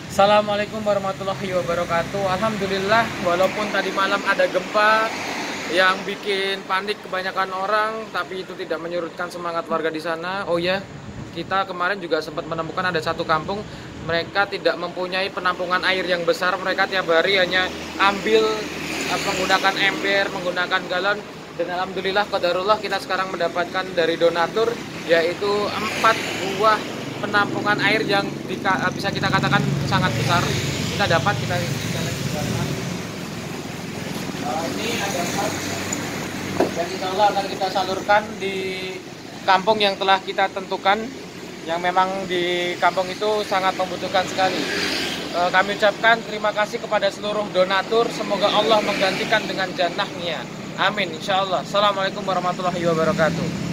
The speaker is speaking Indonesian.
Assalamualaikum warahmatullahi wabarakatuh. Alhamdulillah, walaupun tadi malam ada gempa yang bikin panik kebanyakan orang, tapi itu tidak menyurutkan semangat warga di sana. Oh ya, kita kemarin juga sempat menemukan ada satu kampung, mereka tidak mempunyai penampungan air yang besar. Mereka tiap hari hanya ambil menggunakan ember, menggunakan galon. Dan alhamdulillah qadarullah kita sekarang mendapatkan dari donatur, yaitu 4 buah penampungan air yang bisa kita katakan sangat besar. Kita dapat kita ini ada 4 dan insya Allah akan kita salurkan di kampung yang telah kita tentukan, yang memang di kampung itu sangat membutuhkan sekali. Kami ucapkan terima kasih kepada seluruh donatur, semoga Allah menggantikan dengan jannahnya, amin insya Allah. Assalamualaikum warahmatullahi wabarakatuh.